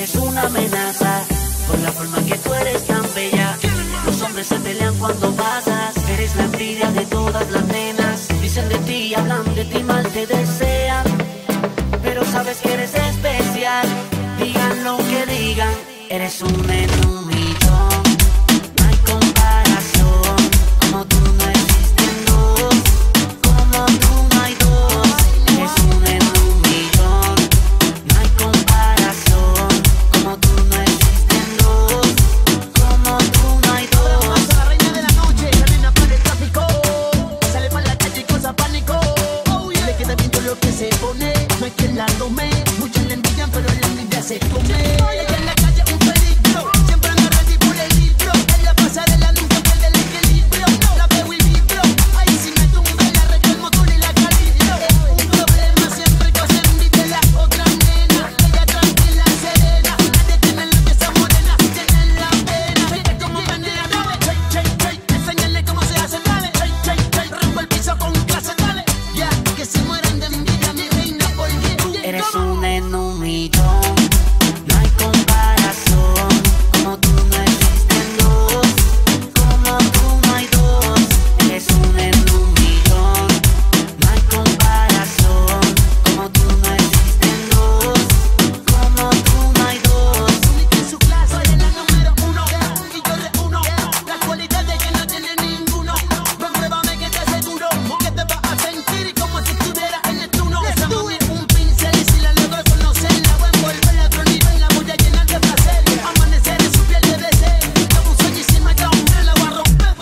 eres una amenaza por la forma que tú eres tan bella. Los hombres se pelean cuando pasas, eres la envidia de todas las nenas. Dicen de ti, hablan de ti, mal te desean, pero sabes que eres especial. Digan lo que digan, eres un en un millón. No hay comparación, como tú no existen dos, como tú no hay dos. Eres un en un millón. No hay comparación, como tú no existen dos, como tú no hay dos. La reina de la noche, la nena para el tráfico, sale para la calle y causa pánico. Le queda bien todo lo que se pone, no hay quien la tome. Muchos le envidian, pero la envidia se come. Ella en la calle un peligro, siempre anda ready por el libro. En la pasarela nunca pierde el equilibrio. La veo y vibro, ahí si me tumbe la reto el motor y la calibro. Un problema siempre que hacen envidia la otra nena. Ella tranquila, serena, nadie tiene la pieza morena, tiene la pena. Ella como menea, dale, enséñale cómo se hace, dale, rompo el piso con clase, dale. Ya, que se mueran de envidia, mi reina, porque tú Eres un en un millón. No hay comparación, como tú no existen dos, como tú no hay dos. Eres un en un millón. No hay comparación, como tú no existen dos, como tú no hay dos. única en su clase, eres la número uno, y yo reúno las cualidades que no tiene ninguno. Compruébame que te aseguro que te vas a sentir como si estuvieras en el turno. Esa mami es un pincel y si la logro conocer, la voy a envolver a otro nivel, la voy a llenar de placer. Amanecer en su piel debe ser, abuso y si me da hombre la voy a romper,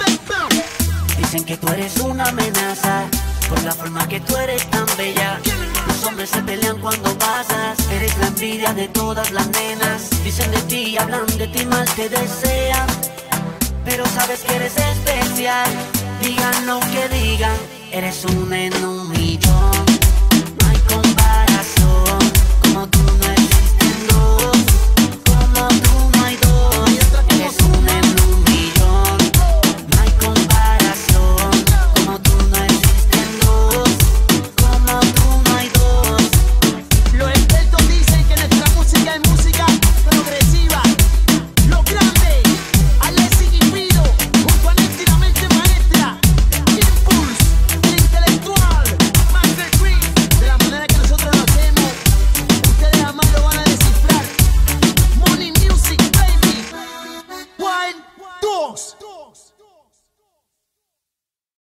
Dicen que tú eres una amenaza por la forma que tú eres tan bella. Los hombres se pelean cuando pasas, eres la envidia de todas las nenas. Dicen de ti, hablan de ti, mal te desean, pero sabes que eres especial. Digan lo que digan, eres un en un millón. No hay comparación, como tú no existen dos, como tú no hay dos. Eres un en un millón. No hay comparación, como tú no existen dos, como tú no hay dos. Los expertos dicen que nuestra música es música progresiva. Lo grande, Alessi y Fido, junto a Nesti, la mente maestra. Impulse, el intelectual, Master Chris. De la manera que nosotros lo hacemos, ustedes jamás lo van a descifrar. Money Music, baby. 1, 2.